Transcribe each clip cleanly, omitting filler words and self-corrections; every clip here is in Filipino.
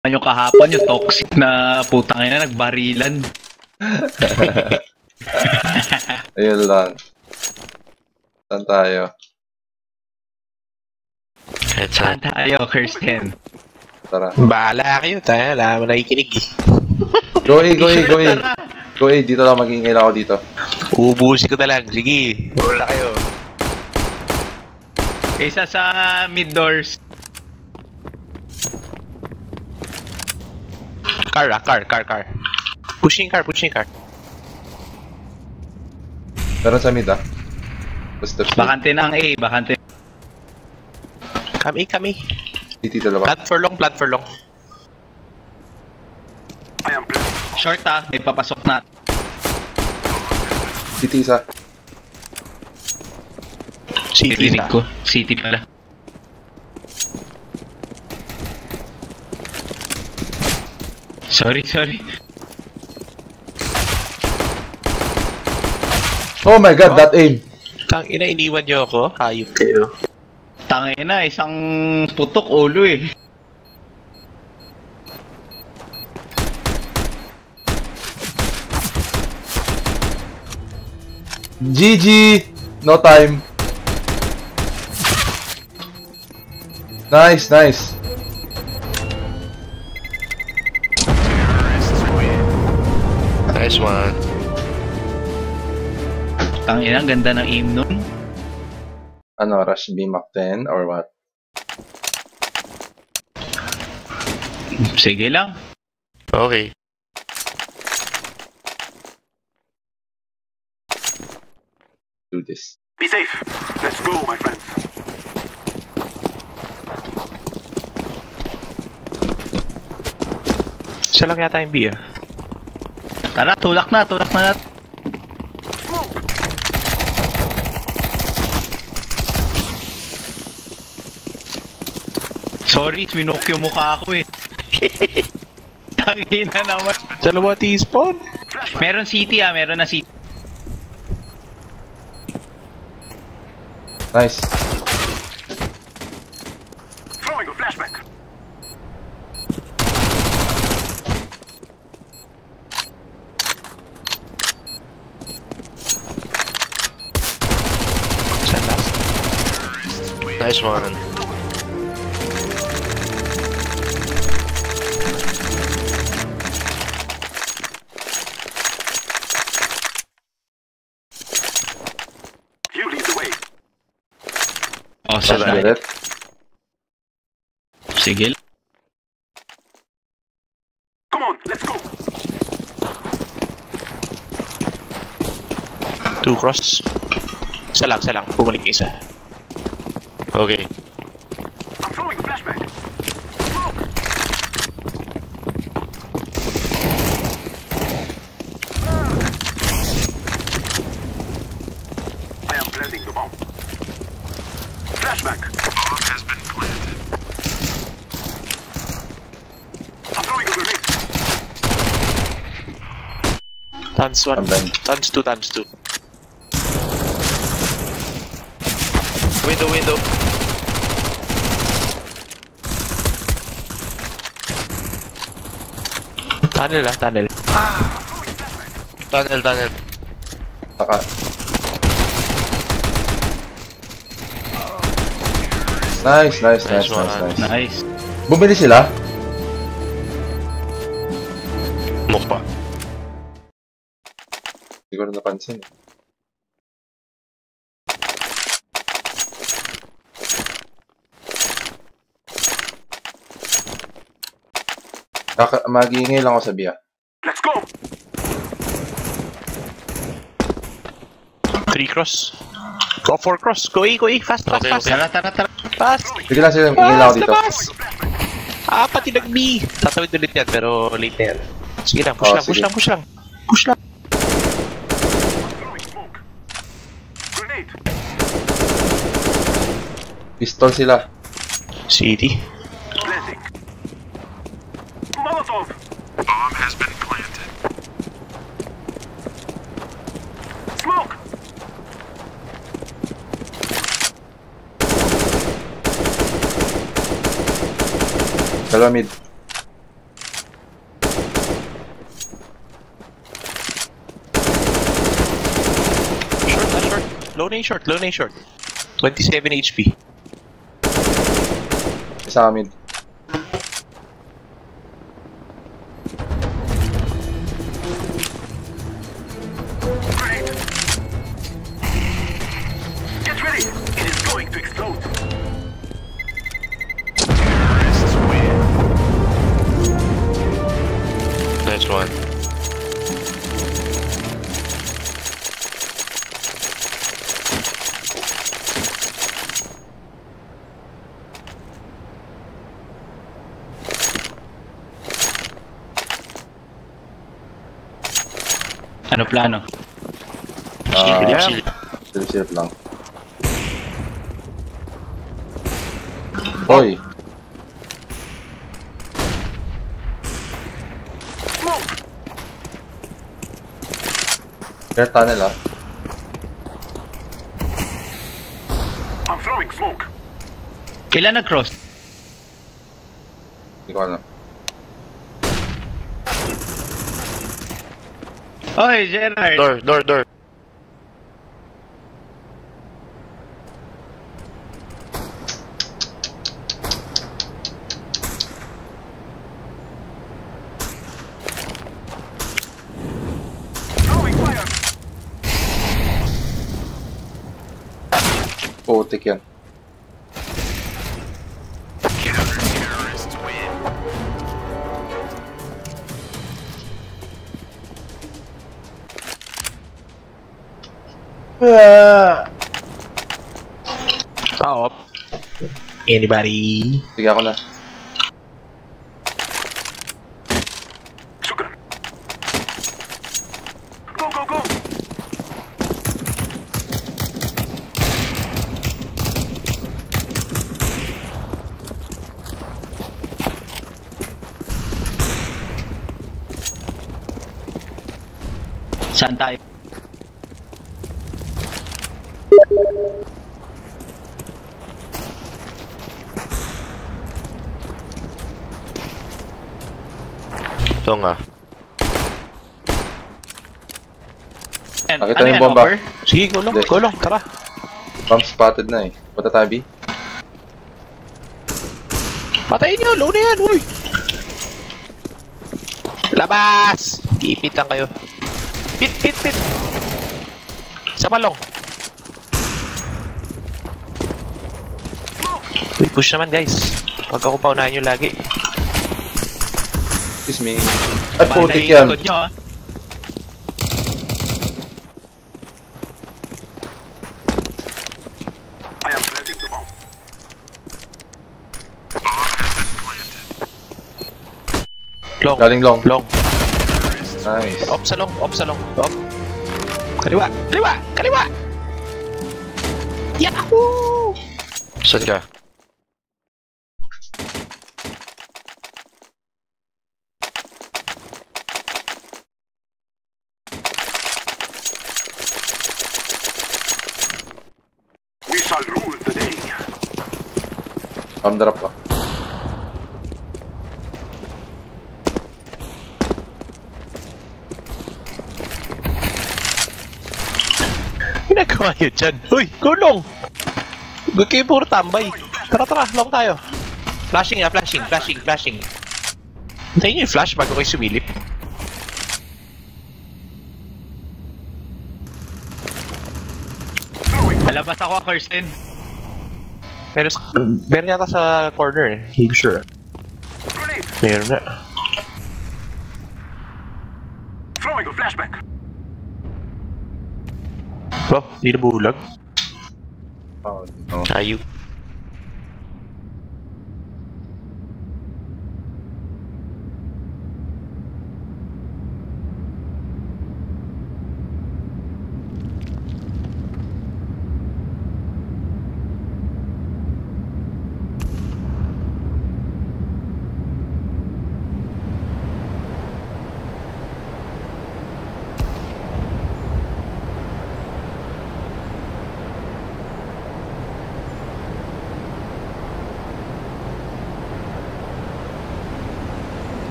Yung kahapon, yung toxic na putang ina, nagbarilan. Ayun lang. Saan tayo? Saan tayo, Kirsten? Tara. Bahala kayo, tayo. Wala mo nakikinig eh. Go A, go A, go A. Go A, dito lang, mag-iingay lang ako dito. Ubusin ko na lang. Sige. Wala kayo. Isa sa mid doors. Car. Pushing car. Meron sa mid Basta Bakante na ang A, bakante. Kami. dito dalawa. Plant for long. Short may papasok na. Dito isa. City Rinig ko. City pala. Sorry. Oh my god, that aim. Tang ina, iniwan niyo ako. Hayop kayo. Tangina, isang putok ulo eh. GG! No time. Nice. Nice one. Tangina, ang ganda ng aim nun. Ano, rush B Mach 10 or what? Sige lang. Okay. Do this. Be safe. Let's go, my friends. Siya lang yata yung B ah. Tara, tulak na. Sorry, minok yung mukha ko eh. Tangina naman. Dalawa T-spawn. Meron city meron na city. Nice. Throwing a flashback. Nice one. You lead the way. Oh, Get it? Sige. Come on, let's go. 2 cross. Isa lang. Bumalik isa. Okay. I'm throwing a flashback. I am planting the bomb. Flashback. Bomb has been planted. I'm throwing a grenade. Tons 1. I'm done. Tons 2. Window. Tunnel. Tunnel. Saka. Nice. Nice. Bumili sila? Mukha. Siguro napansin. Mag-iingay lang ako sa biya. Let's go. 3 cross. Go 4 cross. Go E. Fast. Tara. Fast. Sige lang sila, ingay lang ako dito. Labas. Pati nag-B. Tatawid ulit yan, pero late na yan. Sige lang, push lang. Throwing smoke. Grenade. Pistol sila. City. Planting. Molotov. Bomb has been planted. Smoke. Dalawa mid. low na short, low na short. 27 HP. Isa amin. Grenade. Get ready. It is going to explode. Terrorists win. Nice one. Ano plano? Chill. Silip lang. Hoy! Smoke. Clear tunnel ah. I'm throwing smoke. Kailan nag-cross? Hindi ko alam. Oy, Gerard! Door. Throwing fire. Putik yan. Terrorists win. Up. Anybody? Sige ako na. Shotgun. Go. Saan tayo? Ito nga. Nakita yung bomba. offer? Sige, gulong, tara. Bomb spotted na eh. Punta tayo B. Patayin nyo, low na yan, uy! Labas! Ipit lang kayo. Pit! Sa palong. Uy, push naman guys. Pag ako paunahin nyo lagi. Excuse me. Ay, putik yan. Likod nyo, ah. I am planting the bomb. Long. Galing long. Long. Nice. Op sa long. Op. Kaliwa. Yahoo! Saan ka? We shall rule the day. Bomb drop pa. Ginagawa yun dyan. Uy, gulong! Huwag kayo puro tambay. Tara, long tayo. Flashing. Hintayin nyo yung flash bago kayo sumilip. Palabas ako, Kirsten. Meron yata sa corner eh. Hindi sure. Grenade. Meron na. Throwing a flashback. Oh, hindi na bulag. Oh, no. Ayun.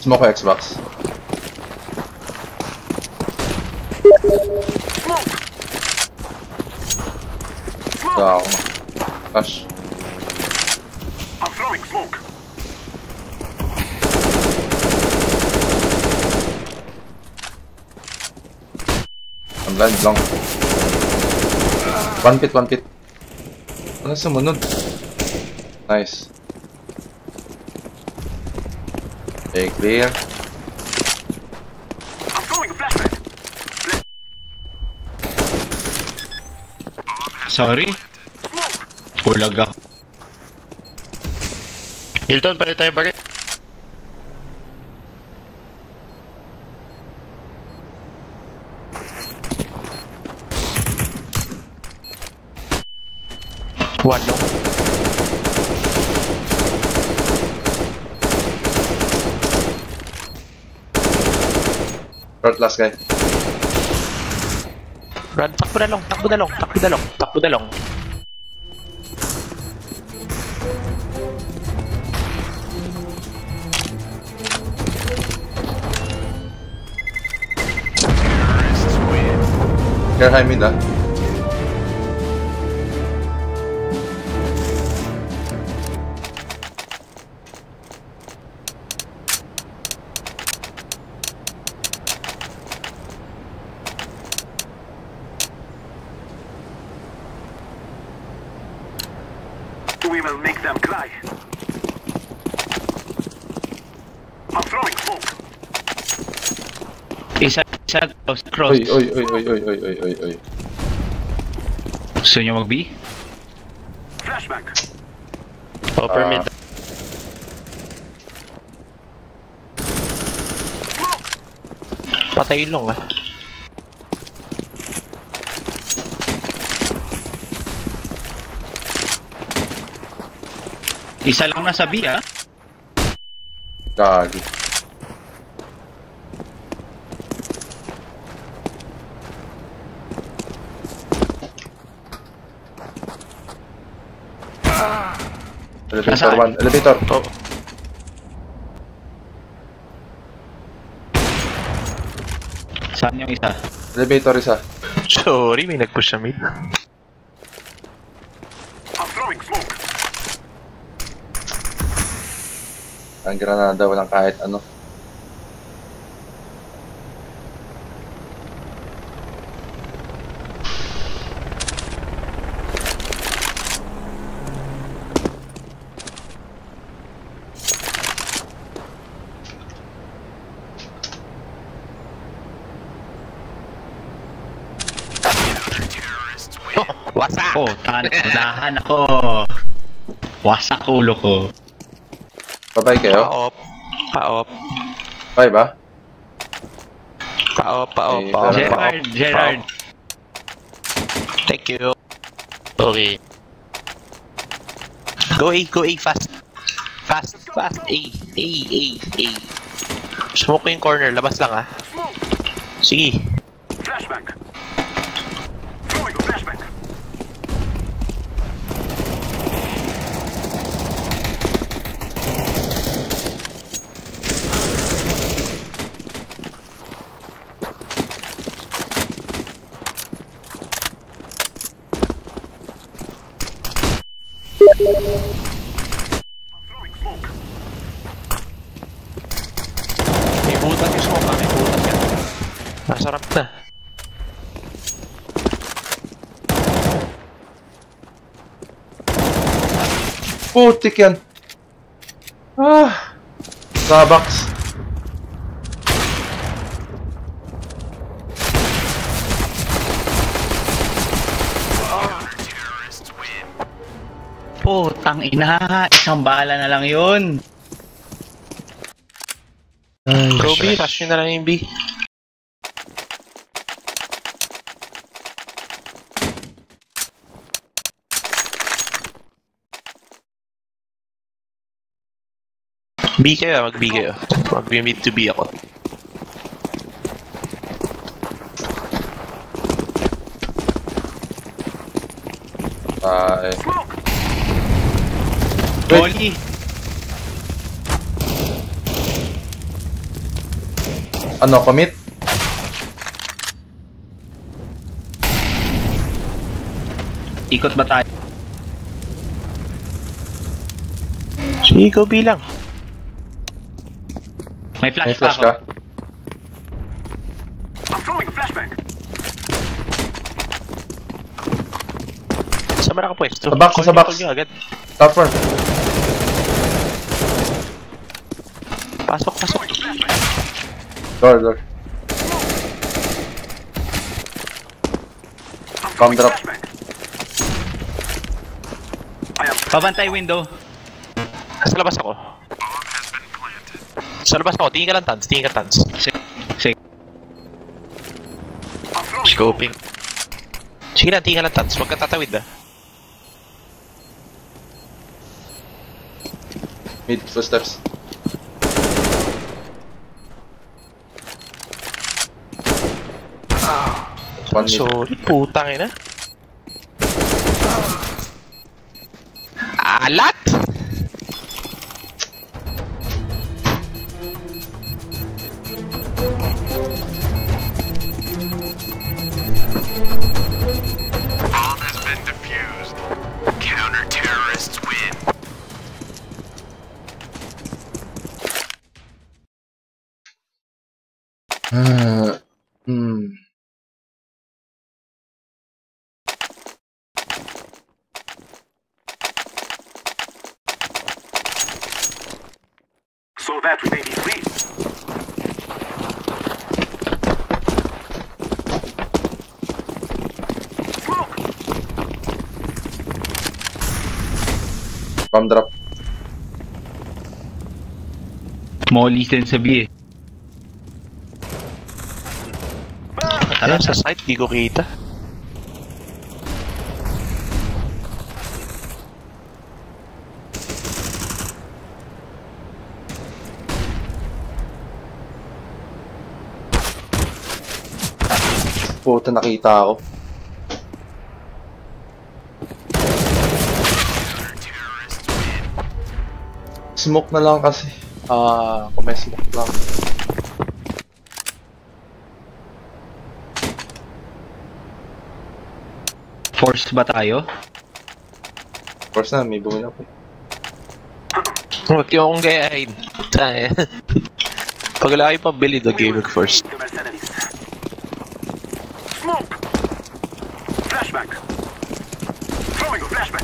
Smoke ko Xbox. Smoke! Wala ako. Flash. I'm throwing smoke. I'm blind lang. One pit. Ano sumunod? Nice. Okay, clear. I'm throwing a flashbang. Sorry. Kulag ako. Hilton, palit tayo bakit? One long. Short last guy. Run, takbo na long. Clear high mid ah. We will make them cry. I'm throwing smoke. Isa cross. Oy. Gusto nyo mag-B? Flashbang. Upper mid. Patay long ah. Isa lang nasa B ah. Gagi. Elevator Nasaan? 1. Elevator. Oh. Saan yung isa? Elevator isa. Sorry, may nag-push sa mid. I'm throwing smoke. Ang granada, walang kahit ano. Wasak! Oh, tanahan ako. Wasak ulo ko. Babay kayo? Pa-op. Bye ba? Pa-op. Gerard. Thank you. Okay. Go A, fast. Fast. A. Smoke ko yung corner, labas lang ah. Smoke. Sige. Flashbang. Throwing a flashbang. I'm throwing smoke. May butas yung smoke ah, may butas yan. Masarap na. Putik yan! Starbucks. Putang ina, isang bala na lang yun. Go B, rush nyo na lang yung B. B kayo, mag-B kayo. Mag-mid to B ako. Smoke. Molly. Ano, commit? Ikot ba tayo? Sige, go bilang. May May flash, flash pa ka? ako. I'm throwing a flashbang. Saan mo nakapwesto? Sa box, Call sa niyo, box. call niyo agad. Top front. Pasok, pasok. Door. Bomb drop. Flashbang. I am Pabantay window. Sa labas ako. Sa labas ako. Tingin ka lang, Tans. Tingin ka, Tans. Sige. I'm throwing Scoping. Sige lang, tingin ka lang, Tans. Huwag ka tatawid, ah. Mid footsteps. One mid. Sorry, putang ina. Alat! Bomb has been defused. Counter-terrorists win. Hmm. so that we may be free. Smoke! Bomb drop. Molly din sa B eh. Alam, sa site, di ko kita. Puta, nakita ako. Smoke na lang kasi. Kung may smoke lang. Force ba tayo? Of course na, may bumila po. Huwag yung akong gayahin. Tayo. Pag wala kayo pabili, the game first. The mercenaries. Smoke! Flashbang. Throwing a flashbang.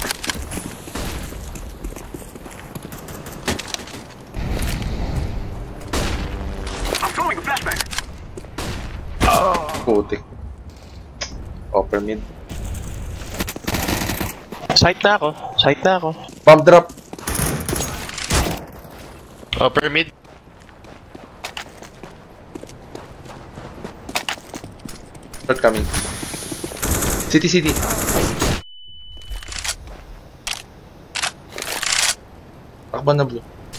I'm throwing a flashbang. Putik. Upper mid. Site na ako. Site na ako. Bomb drop. Upper mid. Short coming. City. Takban na blue.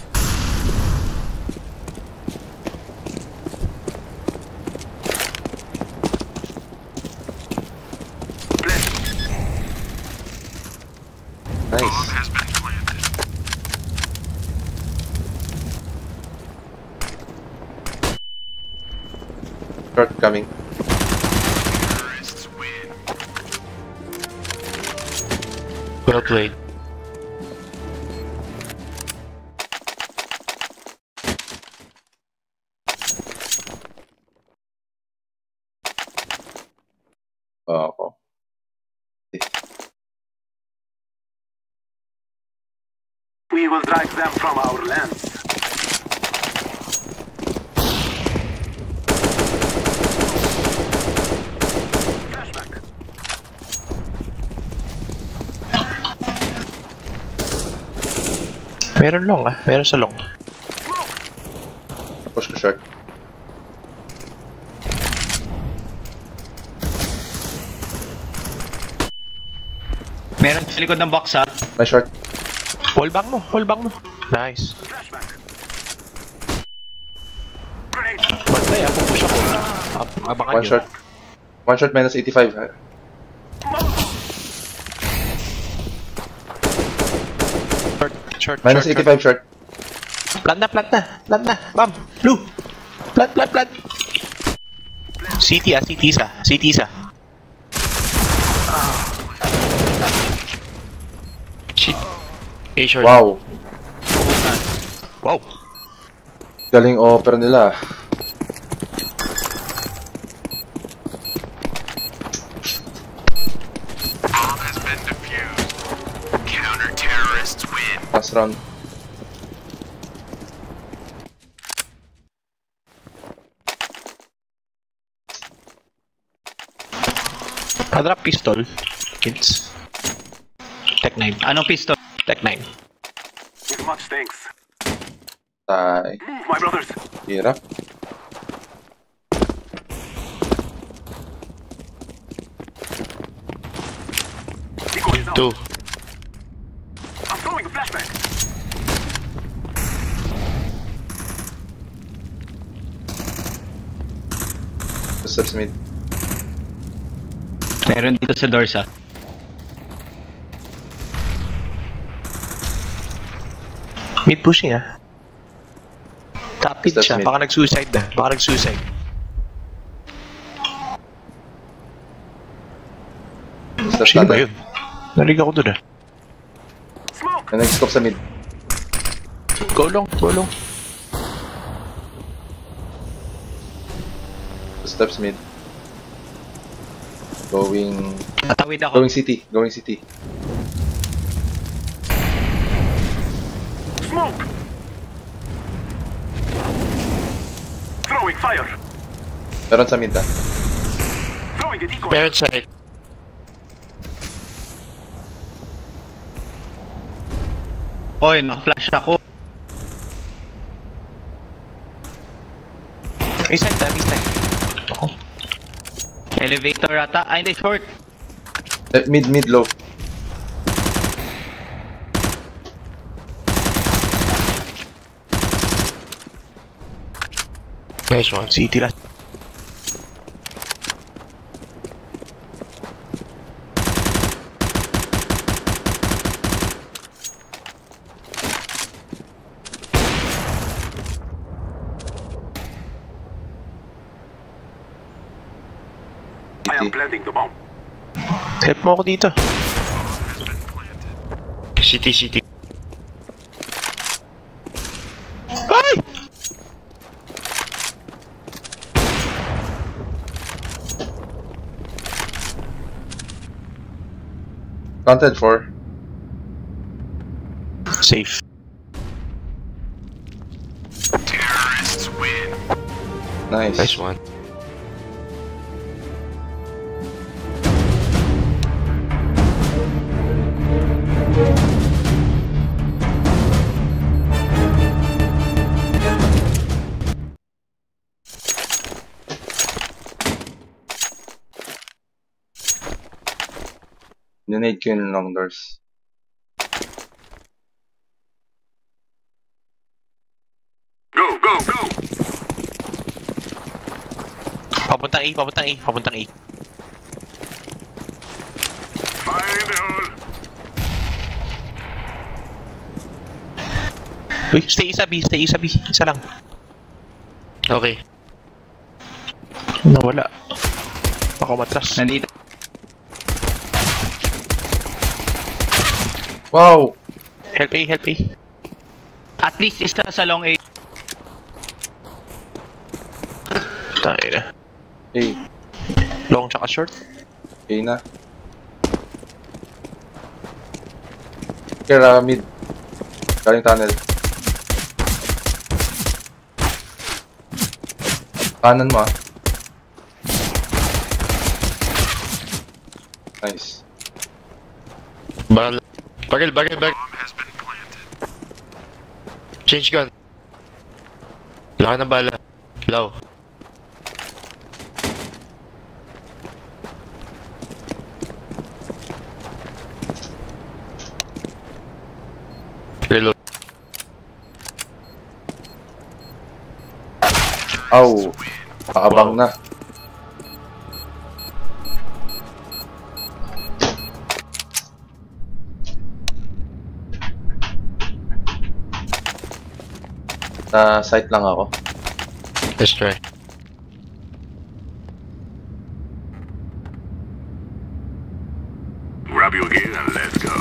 Nice. Has been planted. Short coming. Terrorists win. Well played. Ako. We will drive them from our lands. Flashback. Meron long ah. Meron sa long. Push ko short. Meron sa likod ng box ha. May short. Wallbang mo. Wallbang mo. Nice. Flashback. Grenade. Bantay ah. Pupush ako. Abangan One nyo. short. One shot minus 85. Short. Minus 85 short. Plant na. Bam. Blue. Plat. City isa. Shit. A short. Wow. Wow. Galing offer nila. Bomb has been defused. Counter-terrorists win. Last round. Padrop pistol. Kids. Tech 9. Anong pistol? Tech 9. With much thanks. Tay. Move, my brothers. Hirap. Decoy is out. 2. I'm throwing a flashbang. Steps mid. Meron dito sa doors ah. Mid pushing ah. Top mid Steps siya. mid. Baka nag-suicide na. Steps Sino ba natin. yun? Narinig ako dun ah. Smoke. May nag-scope sa mid. Go long. Steps mid. Going Tatawid ako. city. Smoke. Throwing fire. Meron sa mid ah. Throwing a decoy. Parent side. Oy, naka-flash ako. May side. Ako. Elevator ata. Ay, hindi, short. Mid low. Nice one. City last. I am planting the bomb. Help mo ako dito. City. Ay! Planted for. Safe. Terrorists win. Nice. Nice one. Ninade ko yung long doors. Go. Papuntang A. Fire in the hole. Uy, stay isa B. Isa lang. Okay. Nawala. Baka matras. Nandito. Wow! Help A. At least isa sa long A. Tayo na. Hey, Long tsaka short. hey na. Kaya mid. Galing tunnel. Kanan mo ah. Nice. Barrel. Bomb has been planted. Change gun. Laki ng bala. Low. Reload. Aw! Paabang na. Sa site lang ako. Let's try. Grab your gear and let's go.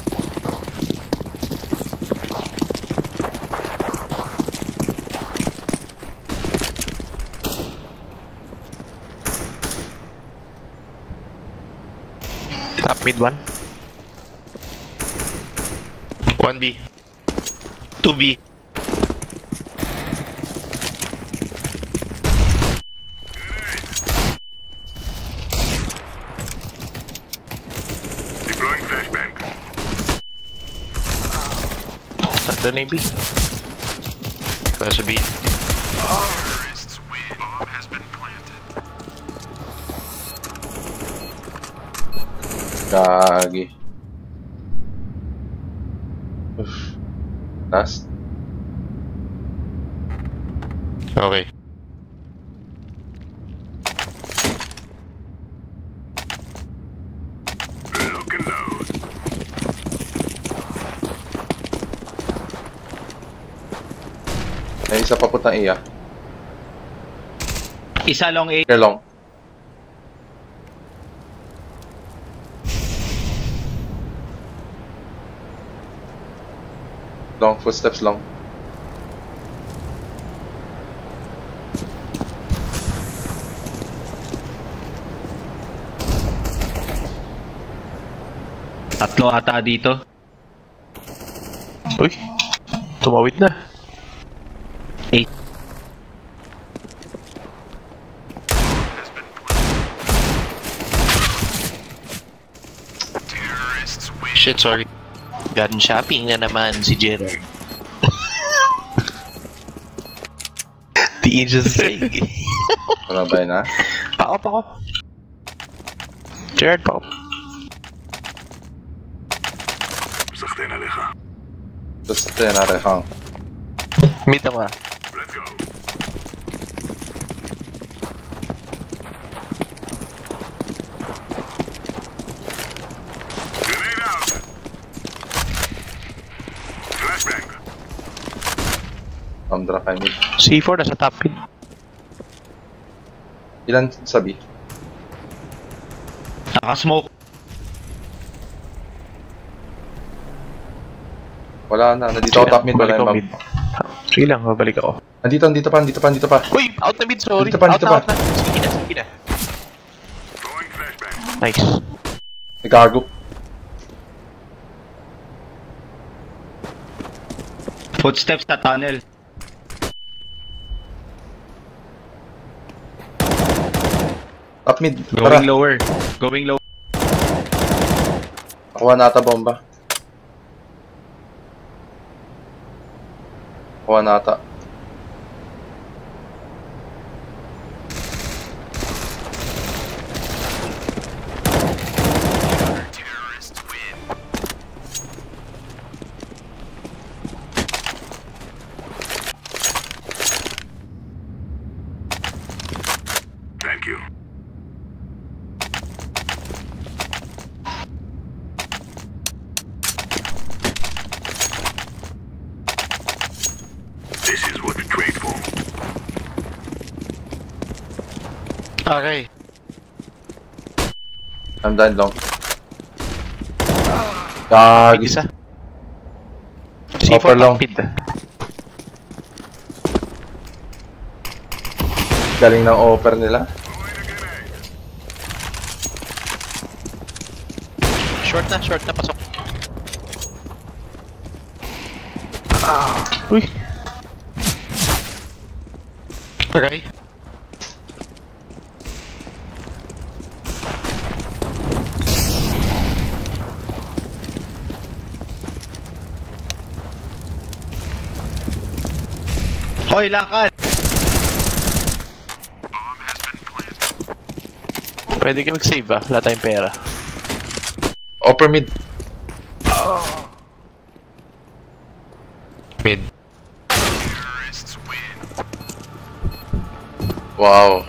Top mid 1. 1B. 2B. Deploying flashbang. Nandun na yung B. Nasa B. Terrorists win. Bomb has been planted. Gagi. Uff. Last. Okay. Lock and load. May isa pa putang iya. Isa long 8. Here long. Long footsteps long. Tatlo ata dito. Uy, tumawid na. 8. Terrorists win. Shit, sorry. Gun shopping na naman si Gerard. The angels sing. Wala ba yun ha? Pako. Gerard, pako. סחטיין עליך. Just narehang. Mid naman. Let's go. Grenade out. Flashbang. Andra kay mid. C4 nasa top mid. Ilan sabi? Nakasmoke. Wala na. Nandito ako top mid. Wala Babalik yung ako map. mid. Sige lang, babalik ako. Nandito pa. Uy, out na mid, sorry. Dito pa. Out na. Sige na. Throwing flashbang. Nice. Nagago. Footsteps sa tunnel. Top mid. Going Tara. lower. Going lower. Nakuha na ata bomba. Nakuha na ata. Terrorists win. Thank you. This is what we trade for. Okay. I'm done long. Gagi. Isa. Upper C4 long. top mid. Galing ng offer nila. Short na, pasok. Uy, Okay. Hoy, lakad! Bomb has been planted. pwede ka mag-save ah. Wala tayong pera. Upper mid. Mid. Terrorists win. Wow.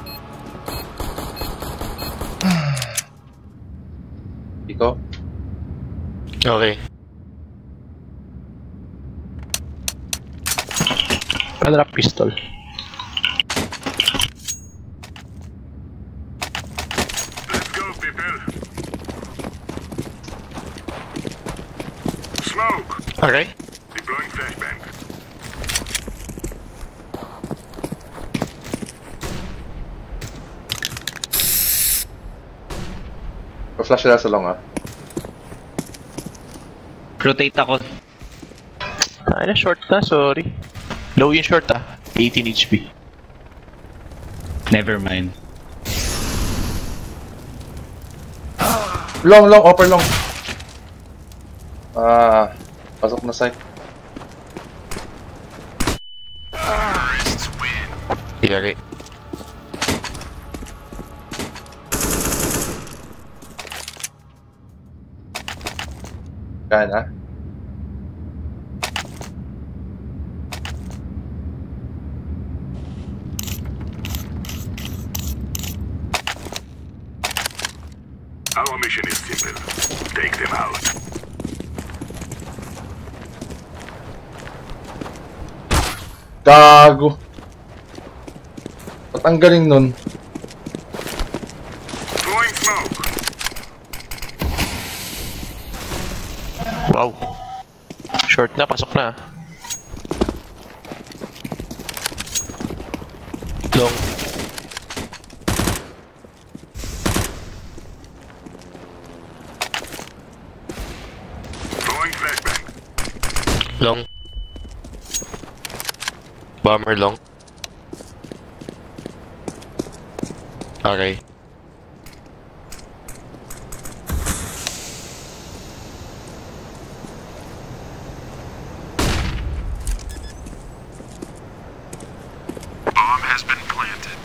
Ikaw? Okay. Padrop pistol. Okay. Deploying flashbang. Pa-flash sila sa long ah. Rotate ako. Ay na, short na, sorry. Low yung short 18 HP. Never mind. Long, upper long. Pasok na site. Yari. Kaya na. Our mission is simple. Take them out. Gago. Ba't ang galing nun? Throwing smoke. Wow. Short na, pasok na. Long. Throwing flashbang. Long. Bomber long. Okay. Bomb has been planted.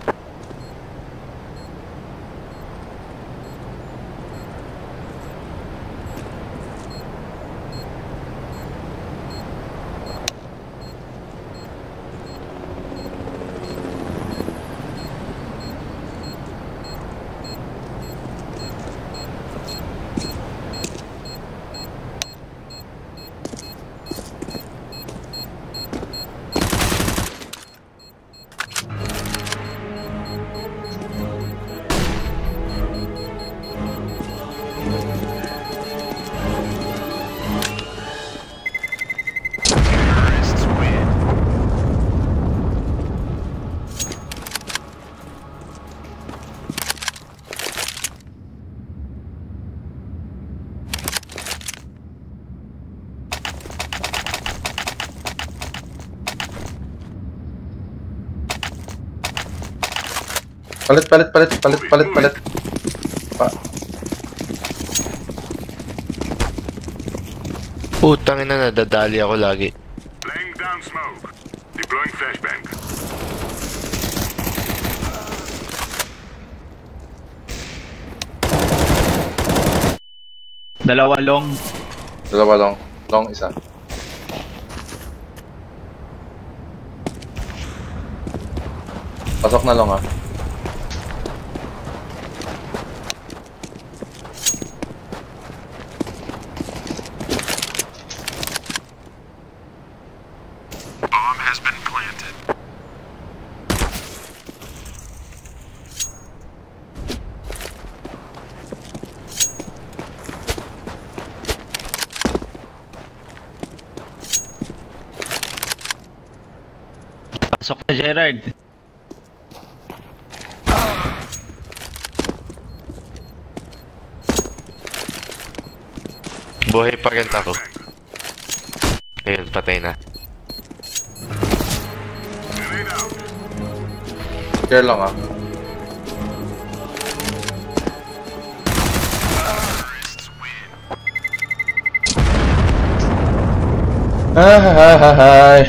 Terrorists win. Palit. Putang ina, nadadali ako lagi. Laying down smoke. Deploying flashbang. Dalawa long. Dalawa long. Long isa. Pasok na long ah. Bomb has been planted. Pasok na Gerard. Buhay pa rin ako. Ayun, patay na. Grenade out. Care lang ah. Terrorists win. Ay.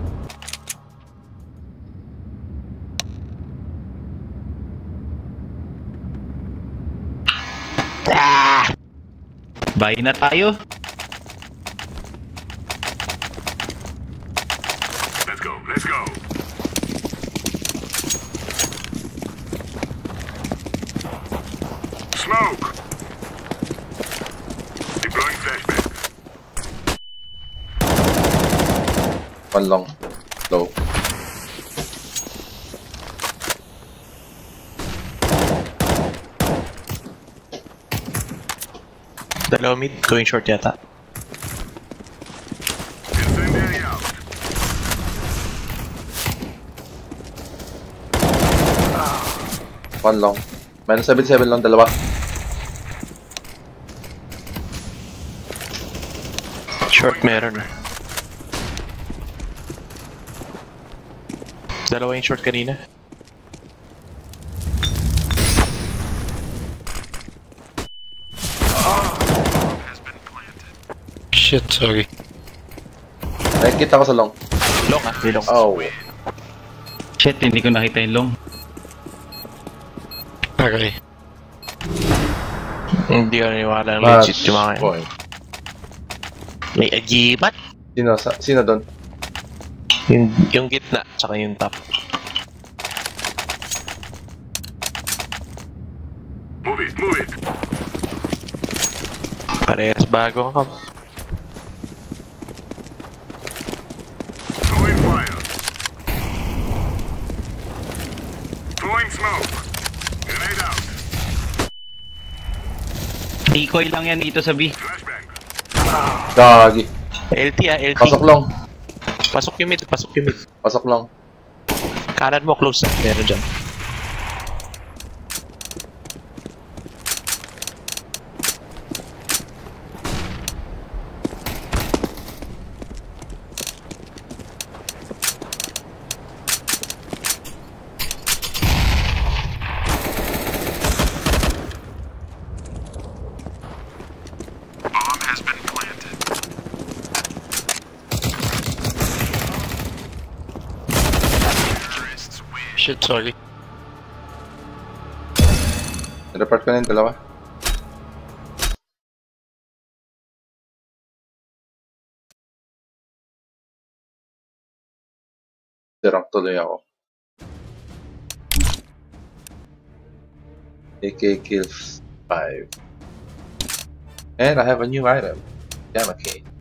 Bahay na tayo. Let's go. Let's go. Smoke. Deploying flashbang. One long. Low. Dalawa mid, going short yata. One long. Minus 77 long, dalawa. Short meron. Dalawa yung short kanina. Shit, sorry. Nakikita ko sa long. Long ah, may long. Oh. Shit, hindi ko nakita yung long. Okay. Hindi ko naniwala ng legit yung mga yan. Point. May agibat. Sino doon? Yung gitna, tsaka yung top. Move it, move it. Parehas bago ka. Throwing fire. Throwing smoke. Grenade out. Decoy lang yan dito sa B. Flashbang. Gagi. LT ah, LT. Pasok long. Pasok yung mid, pasok yung mid. Pasok long. Kanan mo, close ah. Meron dyan. Bomb has been planted. Terrorists win. Shit, sorry. Report ko na yung dalawa. Sirang tuloy ako. AK kills 5. And I have a new item. Gamma Cane.